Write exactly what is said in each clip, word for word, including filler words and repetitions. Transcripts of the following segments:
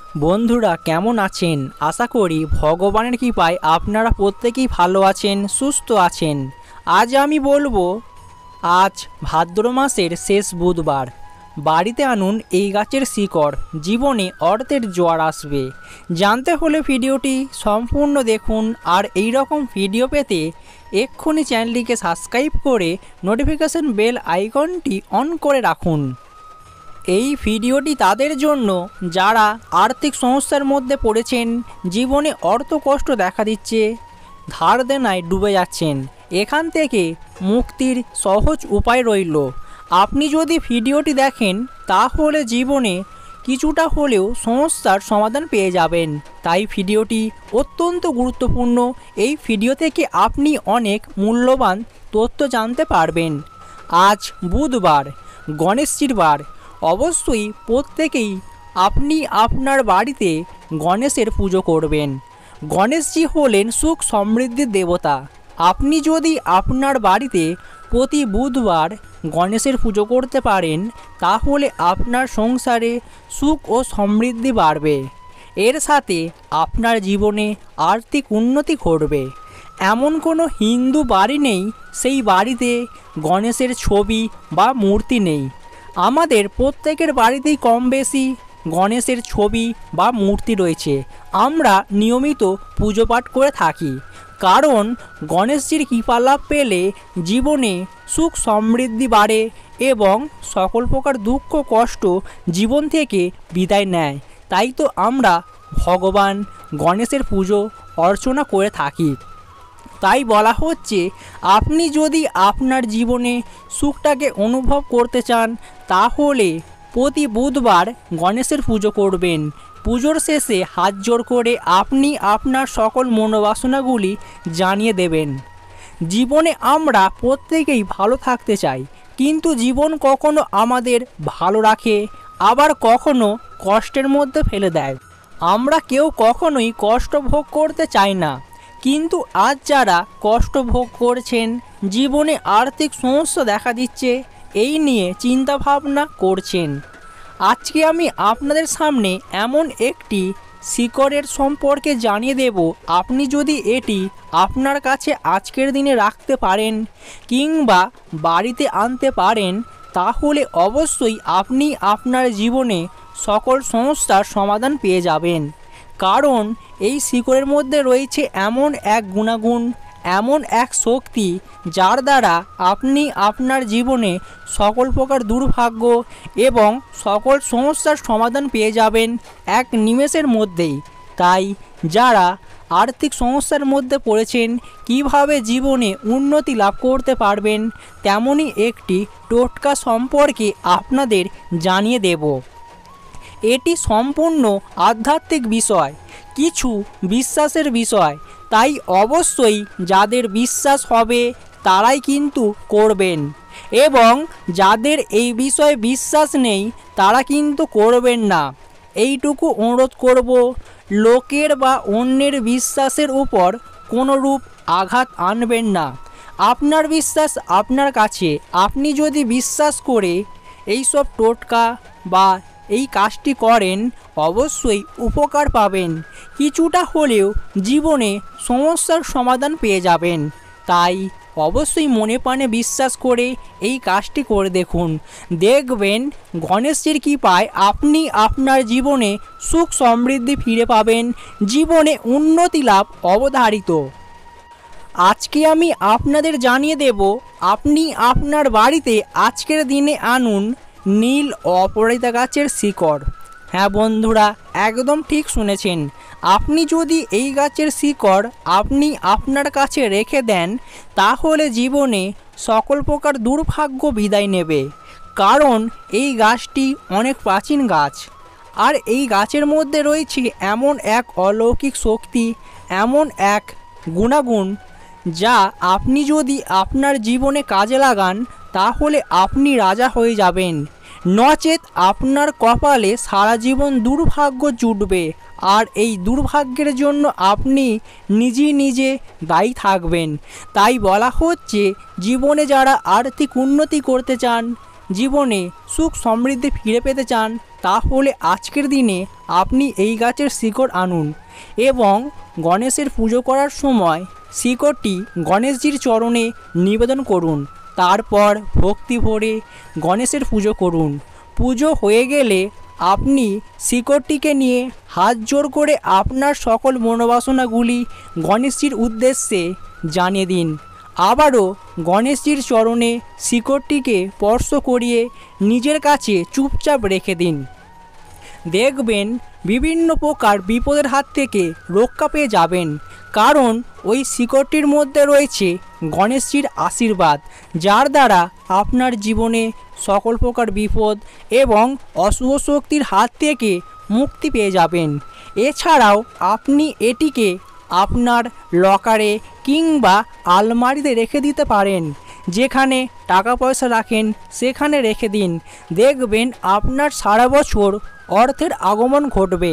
বন্ধুরা কেমন আছেন? আশা করি ভগবানের কৃপায় আপনারা প্রত্যেকেই ভালো আছেন, সুস্থ আছেন। আজ আমি বলবো, আজ ভাদ্র মাসের শেষ বুধবার। বাড়িতে আনুন এই গাছের শিকড়, জীবনে অর্থের জোয়ার আসবে। জানতে হলে ভিডিওটি সম্পূর্ণ দেখুন। আর এই রকম ভিডিও পেতে এক্ষুনি চ্যানেলটিকে সাবস্ক্রাইব করে নোটিফিকেশন বেল আইকনটি অন করে রাখুন। এই ভিডিওটি তাদের জন্য যারা আর্থিক সমস্যার মধ্যে পড়েছেন, জীবনে অর্থ কষ্ট দেখা দিচ্ছে, ধার দেনায় ডুবে যাচ্ছেন। এখান থেকে মুক্তির সহজ উপায় রইল। আপনি যদি ভিডিওটি দেখেন তাহলে জীবনে কিছুটা হলেও সমস্যার সমাধান পেয়ে যাবেন। তাই ভিডিওটি অত্যন্ত গুরুত্বপূর্ণ। এই ভিডিও থেকে আপনি অনেক মূল্যবান তথ্য জানতে পারবেন। আজ বুধবার, গণেশজির বার। অবশ্যই প্রত্যেকেই আপনি আপনার বাড়িতে গণেশের পুজো করবেন। গণেশজি হলেন সুখ সমৃদ্ধির দেবতা। আপনি যদি আপনার বাড়িতে প্রতি বুধবার গণেশের পুজো করতে পারেন তাহলে আপনার সংসারে সুখ ও সমৃদ্ধি বাড়বে। এর সাথে আপনার জীবনে আর্থিক উন্নতি ঘটবে। এমন কোনো হিন্দু বাড়ি নেই সেই বাড়িতে গণেশের ছবি বা মূর্তি নেই। আমাদের প্রত্যেকের বাড়িতেই কম বেশি গণেশের ছবি বা মূর্তি রয়েছে। আমরা নিয়মিত পুজো পাঠ করে থাকি, কারণ গণেশজির কৃপালাভ পেলে জীবনে সুখ সমৃদ্ধি বাড়ে এবং সকল প্রকার দুঃখ কষ্ট জীবন থেকে বিদায় নেয়। তাই তো আমরা ভগবান গণেশের পুজো অর্চনা করে থাকি। তাই বলা হচ্ছে, আপনি যদি আপনার জীবনে সুখটাকে অনুভব করতে চান তাহলে প্রতি বুধবার গণেশের পুজো করবেন। পুজোর শেষে হাত জোড় করে আপনি আপনার সকল মনোবাসনাগুলি জানিয়ে দেবেন। জীবনে আমরা প্রত্যেকেই ভালো থাকতে চাই, কিন্তু জীবন কখনো আমাদের ভালো রাখে, আবার কখনো কষ্টের মধ্যে ফেলে দেয়। আমরা কেউ কখনোই কষ্ট ভোগ করতে চাই না, কিন্তু আজ যারা কষ্ট ভোগ করছেন, জীবনে আর্থিক সমস্যা দেখা দিচ্ছে, এই নিয়ে চিন্তা ভাবনা করছেন, আজকে আমি আপনাদের সামনে এমন একটি শিকড়ের সম্পর্কে জানিয়ে দেব। আপনি যদি এটি আপনার কাছে আজকের দিনে রাখতে পারেন কিংবা বাড়িতে আনতে পারেন তাহলে অবশ্যই আপনি আপনার জীবনে সকল সমস্যার সমাধান পেয়ে যাবেন। কারণ এই শিকড়ের মধ্যে রয়েছে এমন এক গুণাগুণ, এমন এক শক্তি যার দ্বারা আপনি আপনার জীবনে সকল প্রকার দুর্ভাগ্য এবং সকল সমস্যার সমাধান পেয়ে যাবেন এক নিমেষের মধ্যেই। তাই যারা আর্থিক সমস্যার মধ্যে পড়েছেন, কিভাবে জীবনে উন্নতি লাভ করতে পারবেন তেমনই একটি টোটকা সম্পর্কে আপনাদের জানিয়ে দেব। এটি সম্পূর্ণ আধ্যাত্মিক বিষয়, কিছু বিশ্বাসের বিষয়। তাই অবশ্যই যাদের বিশ্বাস হবে তারাই কিন্তু করবেন, এবং যাদের এই বিষয়ে বিশ্বাস নেই তারা কিন্তু করবেন না। এইটুকু অনুরোধ করব, লোকের বা অন্যের বিশ্বাসের উপর কোনো রূপ আঘাত আনবেন না। আপনার বিশ্বাস আপনার কাছে। আপনি যদি বিশ্বাস করে এইসব টোটকা বা এই কাজটি করেন অবশ্যই উপকার পাবেন, কিছুটা হলেও জীবনে সমস্যার সমাধান পেয়ে যাবেন। তাই অবশ্যই মনে প্রাণে বিশ্বাস করে এই কাজটি করে দেখুন, দেখবেন গণেশজির কৃপায় আপনি আপনার জীবনে সুখ সমৃদ্ধি ফিরে পাবেন, জীবনে উন্নতি লাভ অবধারিত। আজকে আমি আপনাদের জানিয়ে দেব, আপনি আপনার বাড়িতে আজকের দিনে আনুন নীল অপরাজিতা গাছের শিকড়। হ্যাঁ বন্ধুরা, একদম ঠিক শুনেছেন। আপনি যদি এই গাছের শিকড় আপনি আপনার কাছে রেখে দেন তাহলে জীবনে সকল প্রকার দুর্ভাগ্য বিদায় নেবে। কারণ এই গাছটি অনেক প্রাচীন গাছ, আর এই গাছের মধ্যে রয়েছে এমন এক অলৌকিক শক্তি, এমন এক গুণাগুণ যা আপনি যদি আপনার জীবনে কাজে লাগান তাহলে আপনি রাজা হয়ে যাবেন, নচেত আপনার কপালে সারা জীবন দুর্ভাগ্য জুটবে। আর এই দুর্ভাগ্যের জন্য আপনি নিজে নিজে দায়ী থাকবেন। তাই বলা হচ্ছে, জীবনে যারা আর্থিক উন্নতি করতে চান, জীবনে সুখ সমৃদ্ধি ফিরে পেতে চান তাহলে আজকের দিনে আপনি এই গাছের শিকড় আনুন এবং গণেশের পুজো করার সময় শিকড়টি গণেশজির চরণে নিবেদন করুন। তারপর ভক্তি ভরে গণেশের পুজো করুন। পুজো হয়ে গেলে আপনি শিকড়টিকে নিয়ে হাত জোড় করে আপনার সকল মনোবাসনাগুলি গণেশজির উদ্দেশ্যে জানিয়ে দিন। আবারও গণেশজির চরণে শিকড়টিকে স্পর্শ করিয়ে নিজের কাছে চুপচাপ রেখে দিন। দেখবেন বিভিন্ন প্রকার বিপদের হাত থেকে রক্ষা পেয়ে যাবেন, কারণ ওই শিকড়টির মধ্যে রয়েছে গণেশজির আশীর্বাদ, যার দ্বারা আপনার জীবনে সকল প্রকার বিপদ এবং অশুভ শক্তির হাত থেকে মুক্তি পেয়ে যাবেন। এছাড়াও আপনি এটিকে আপনার লকারে কিংবা আলমারিতে রেখে দিতে পারেন। যেখানে টাকা পয়সা রাখেন সেখানে রেখে দিন, দেখবেন আপনার সারা বছর অর্থের আগমন ঘটবে।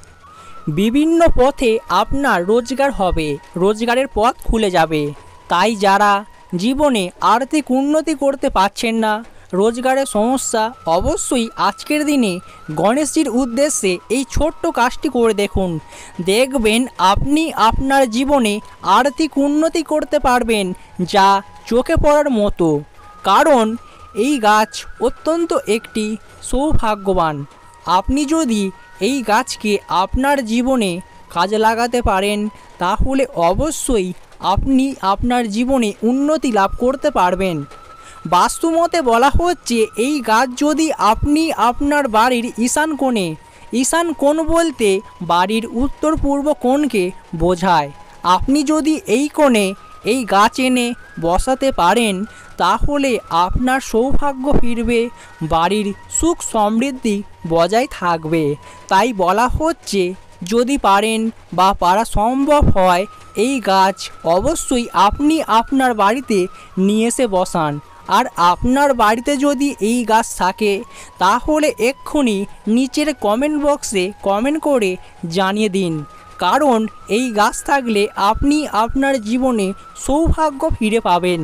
বিভিন্ন পথে আপনার রোজগার হবে, রোজগারের পথ খুলে যাবে। তাই যারা জীবনে আর্থিক উন্নতি করতে পারছেন না, রোজগারের সমস্যা, অবশ্যই আজকের দিনে গণেশজির উদ্দেশ্যে এই ছোট্ট কাজটি করে দেখুন। দেখবেন আপনি আপনার জীবনে আর্থিক উন্নতি করতে পারবেন, যা চোখে পড়ার মতো। কারণ এই গাছ অত্যন্ত একটি সৌভাগ্যবান। আপনি যদি এই গাছকে আপনার জীবনে কাজে লাগাতে পারেন তাহলে অবশ্যই আপনি আপনার জীবনে উন্নতি লাভ করতে পারবেন। বাস্তুমতে বলা হচ্ছে এই গাছ যদি আপনি আপনার বাড়ির ঈশান কোণে, ঈশান কোণ বলতে বাড়ির উত্তর পূর্ব কোণকে বোঝায়, আপনি যদি এই কোণে এই গাছ এনে বসাতে পারেন তাহলে আপনার সৌভাগ্য ফিরবে, বাড়ির সুখ সমৃদ্ধি বজায় থাকবে। তাই বলা হচ্ছে যদি পারেন বা পারা সম্ভব হয় এই গাছ অবশ্যই আপনি আপনার বাড়িতে নিয়ে এসে বসান। আর আপনার বাড়িতে যদি এই গাছ থাকে তাহলে এক্ষুনি নিচের কমেন্ট বক্সে কমেন্ট করে জানিয়ে দিন, কারণ এই গাছ থাকলে আপনি আপনার জীবনে সৌভাগ্য ফিরে পাবেন।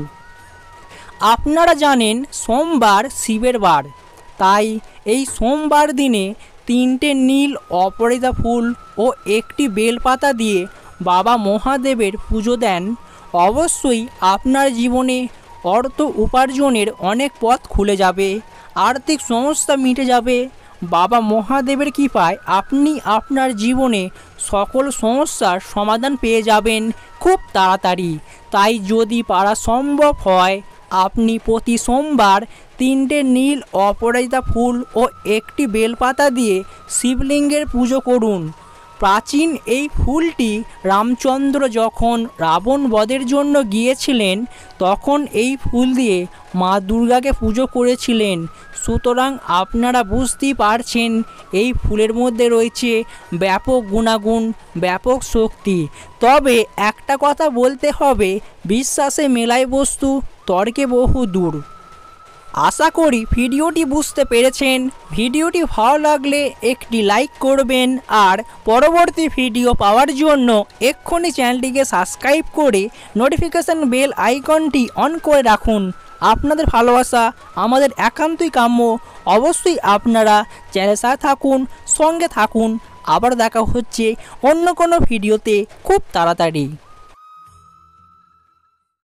আপনারা জানেন সোমবার শিবের বার, তাই এই সোমবার দিনে তিনটে নীল অপরাজিতা ফুল ও একটি বেলপাতা দিয়ে বাবা মহাদেবের পুজো দেন, অবশ্যই আপনার জীবনে অর্থ উপার্জনের অনেক পথ খুলে যাবে, আর্থিক সমস্যা মিটে যাবে। বাবা মহাদেবের কৃপায় আপনি আপনার জীবনে সকল সমস্যার সমাধান পেয়ে যাবেন খুব তাড়াতাড়ি। তাই যদি পারা সম্ভব হয় আপনি প্রতি সোমবার তিনটে নীল অপরাজিতা ফুল ও একটি বেলপাতা দিয়ে শিবলিঙ্গের পুজো করুন। প্রাচীন এই ফুলটি রামচন্দ্র যখন রাবণ বধের জন্য গিয়েছিলেন তখন এই ফুল দিয়ে মা দুর্গাকে পুজো করেছিলেন। সুতরাং আপনারা বুঝতেই পারছেন এই ফুলের মধ্যে রয়েছে ব্যাপক গুণাগুণ, ব্যাপক শক্তি। তবে একটা কথা বলতে হবে, বিশ্বাসে মেলায় বস্তু, তর্কে বহু দূর। আশা করি ভিডিওটি বুঝতে পেরেছেন। ভিডিওটি ভালো লাগলে একটি লাইক করবেন, আর পরবর্তী ভিডিও পাওয়ার জন্য এক্ষুনি চ্যানেলটিকে সাবস্ক্রাইব করে নোটিফিকেশান বেল আইকনটি অন করে রাখুন। আপনাদের ভালোবাসা আমাদের একান্তই কাম্য। অবশ্যই আপনারা চ্যানেলের সাথে থাকুন, সঙ্গে থাকুন। আবার দেখা হচ্ছে অন্য কোনো ভিডিওতে খুব তাড়াতাড়ি।